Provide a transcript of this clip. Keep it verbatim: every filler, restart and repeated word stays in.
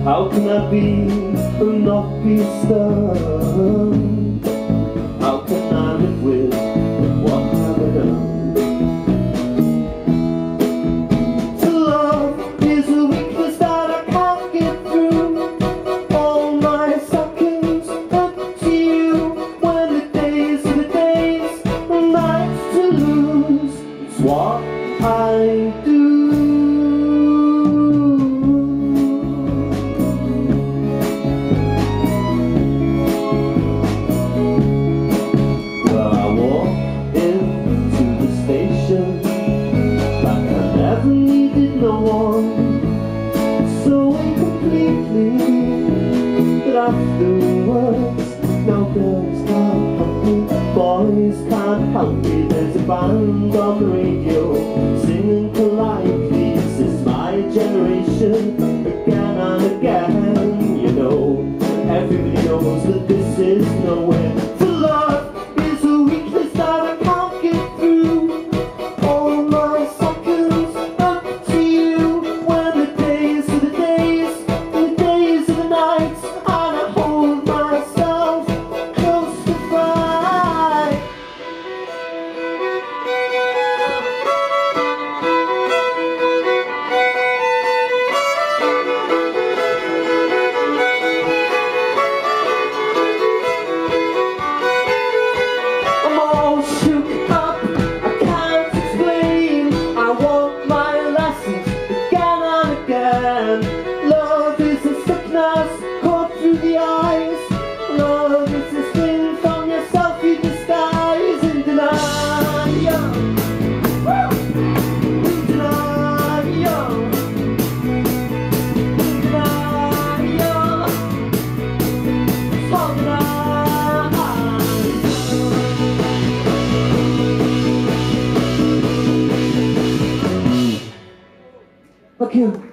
How can I be and not be stunned? How can I live with what have I done? To love is a weakness that I can't get through. All my seconds up to you, when the days are the days and nights to lose. It's what I do. No one, so incompletely that afterwards, no girls can't help me, boys can't help me. There's a band on the radio singing politely. This is my generation, again and again. You know, everybody knows that this is nowhere. To love is a weakness that I can't get through. All my seconds up to you, when the days are the days and the days are the nights, and I hold myself close to fight. I'm all shook up, I can't explain. I want my lessons again and again. Love is a sickness caught through the eyes. Love is a sting from yourself you disguise in denial. In denial. In denial. So denial. Thank you.